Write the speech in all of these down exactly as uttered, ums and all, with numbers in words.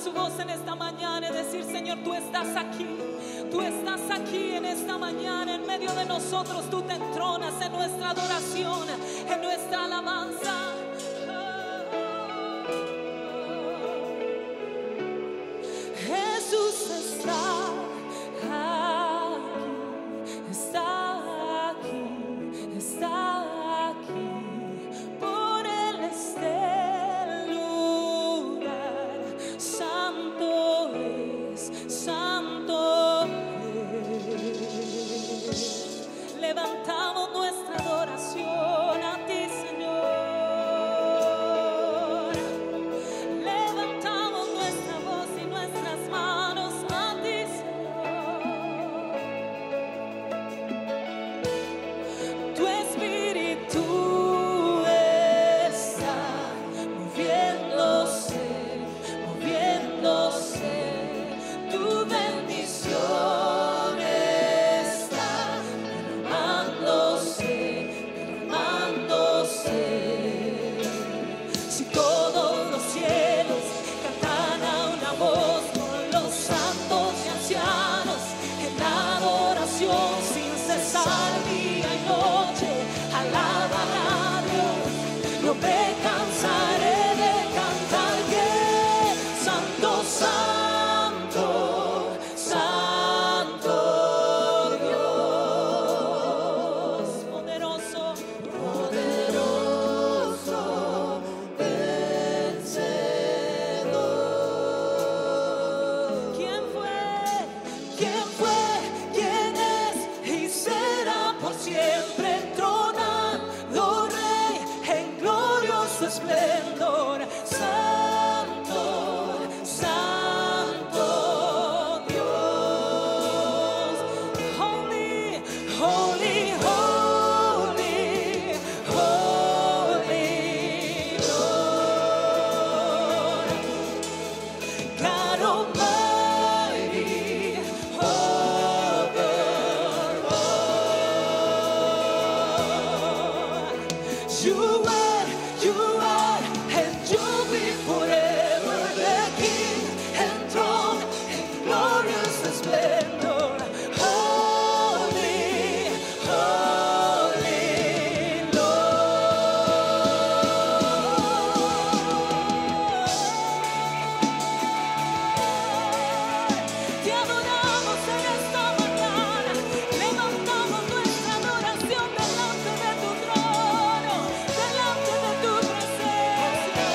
su voz en esta mañana y decir: Señor, tú estás aquí, tú estás aquí en esta mañana, en medio de nosotros. Tú te entronas en nuestra adoración, en nuestra alabanza. Jesús está aquí, está aquí, está aquí. Por Él este lugar, santo es, santo es. Levantamos nuestra adoración a ti, Señor. Levantamos nuestra voz y nuestras manos a ti, Señor. Tu Espíritu está moviéndose, moviéndose. Tu bendición está derramándose, derramándose. Si todos los cielos cantan a una voz con los santos y ancianos en adoración sin cesar día y noche, alaban a Dios, no me cansaré de cantar bien. Santo, santo, santo Dios, poderoso, poderoso, vencedor. ¿Quién fue? ¿Quién fue? ¿Quién es? Y será por siempre entronado Rey en glorioso esplendor. Santo, santo Dios. Holy, holy, holy, holy Lord. God Almighty, over all. You are, you are, and you'll be forever the King enthroned in glorious splendor. Holy, holy Lord. Te adoramos en esta mañana, levantamos nuestra adoración delante de tu trono, delante de tu presencia.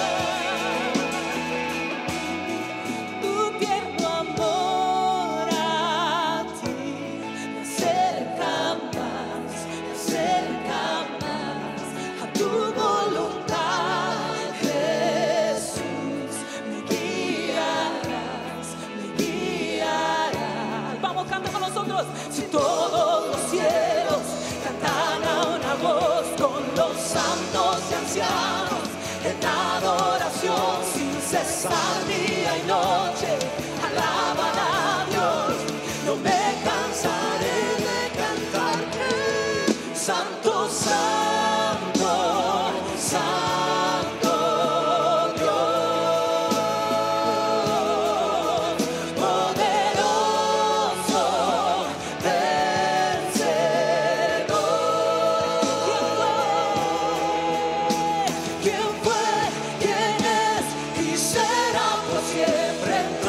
Tu tierno amor a ti me acerca más, me acerca más a tu voluntad, Jesús. Me guiarás, me guiarás. Vamos, canta con nosotros. Si todos los cielos cantan a una voz con los santos y ancianos en adoración sin cesar día y noche, alaban a Dios, no me cansaré de cantar que santo, santo, santo Dios, poderoso, vencedor. ¿Quién fue? ¿Quién fue? ¿Quién es? Y será por siempre.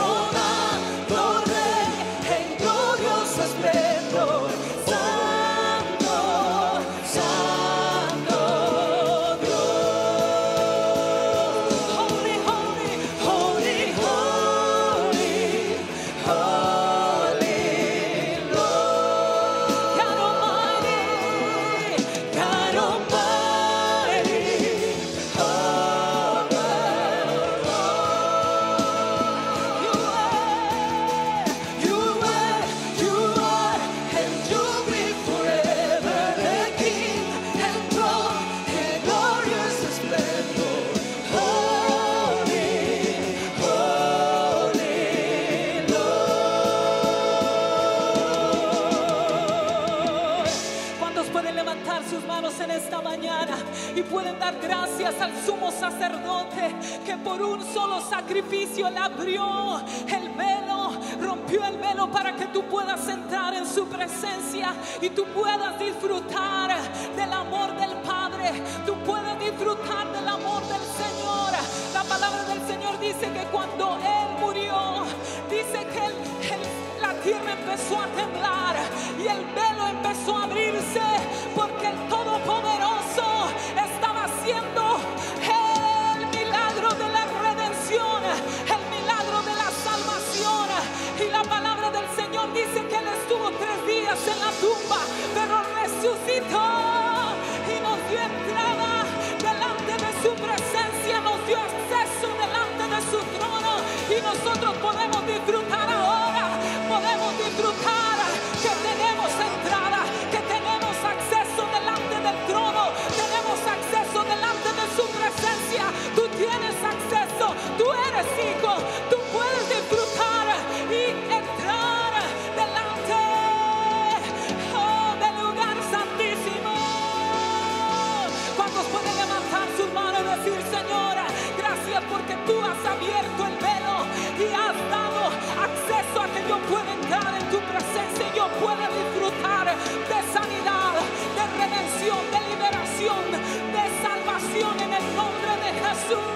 y pueden dar gracias al sumo sacerdote que por un solo sacrificio le abrió el velo, rompió el velo para que tú puedas entrar en su presencia y tú puedas disfrutar del amor del Padre, tú puedas disfrutar del amor del Señor. La palabra del Señor dice que cuando Él murió, dice que él, él, la tierra empezó a temblar y el velo empezó a abrirse, porque el Todopoderoso estaba haciendo el milagro de la redención, el milagro de la salvación. Y la palabra del Señor dice que Él estuvo tres días en la tumba, pero resucitó y nos dio entrada delante de su presencia, nos dio acceso delante de su trono, y nosotros podemos disfrutar ahora, podemos disfrutar que tenemos entrada, que tenemos acceso delante del trono, tenemos acceso delante de su presencia. Tú tienes acceso, tú eres hijo, tú puedes disfrutar y entrar delante, oh, del lugar santísimo. ¿Cuántos pueden levantar sus manos y decir: Señora, gracias porque tú has abierto el velo y has dado acceso a que yo pueda entrar en tu presencia y yo pueda disfrutar de sanidad, de redención, de liberación, de salvación en el nombre de Jesús?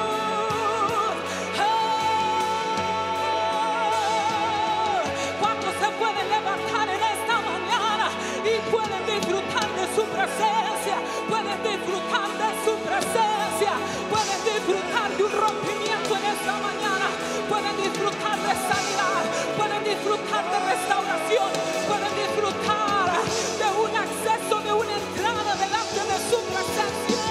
¿Cuántos se pueden levantar en esta mañana y pueden disfrutar de su presencia? Pueden disfrutar de su presencia, pueden disfrutar de un rompimiento en esta mañana, pueden disfrutar de sanidad, pueden disfrutar de restauración, pueden disfrutar de un acceso, de una entrada delante de su presencia.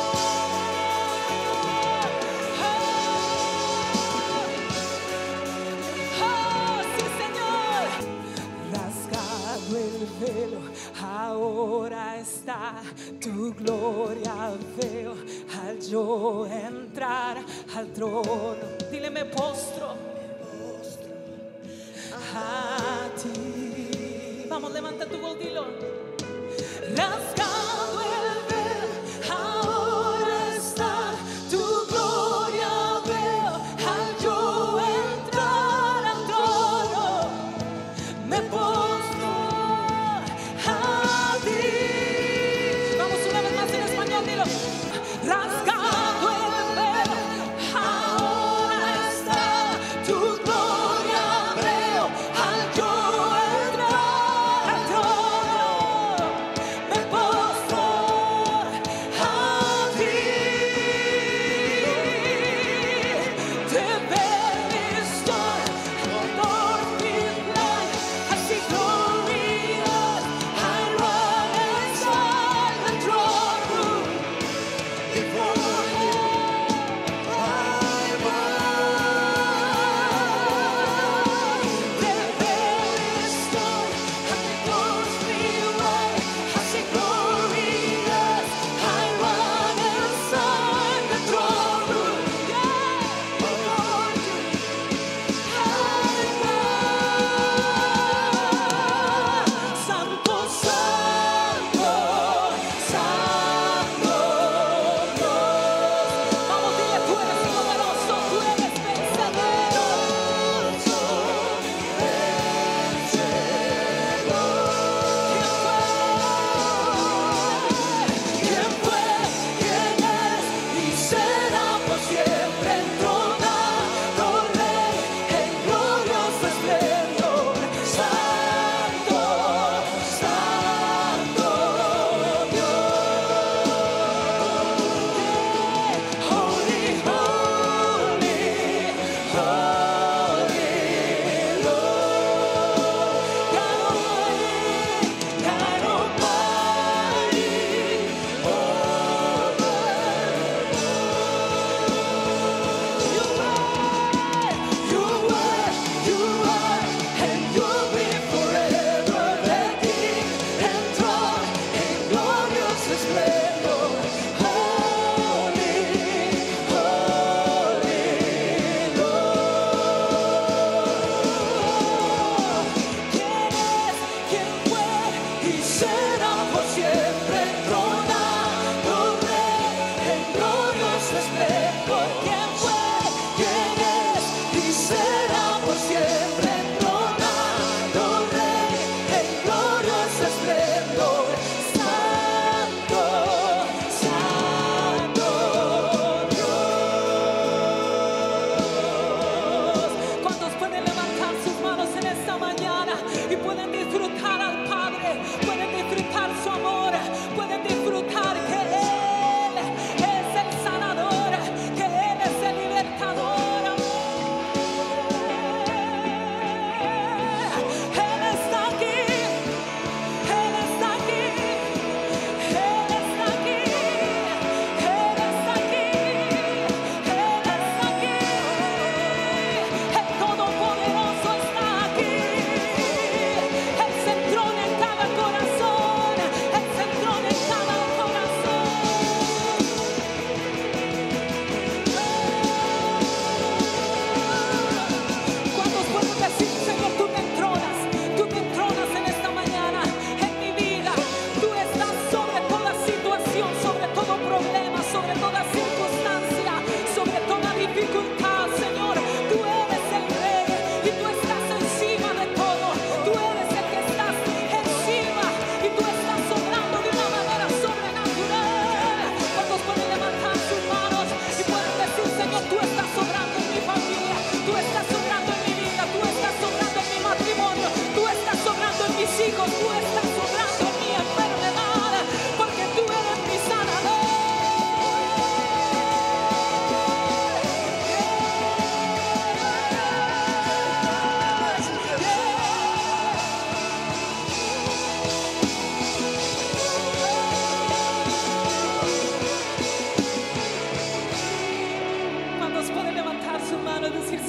Oh, sí, Señor. Rasgado el velo, ahora está tu gloria, veo al yo entrar al trono. Dile: me postro a ti. Vamos, levanta tu voz, dilo. Rasgado el velo, ahora está tu gloria, veo al yo entrar al trono. Me postro a ti. Vamos una vez más en español, dilo. Rasgado el velo, ahora está tu gloria, veo al yo entrar al trono. Me postro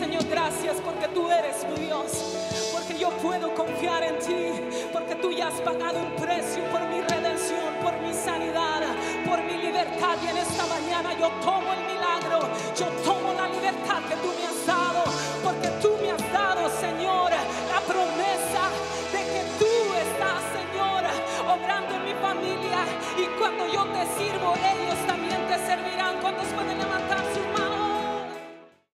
Señor, gracias porque tú eres mi Dios. Porque yo puedo confiar en ti, porque tú ya has pagado un precio por mi redención, por mi sanidad, por mi libertad. Y en esta mañana yo tomo el milagro, yo tomo la libertad que tú me has dado, porque tú me has dado, Señor, la promesa de que tú estás, Señor, obrando en mi familia. Y cuando yo te sirvo,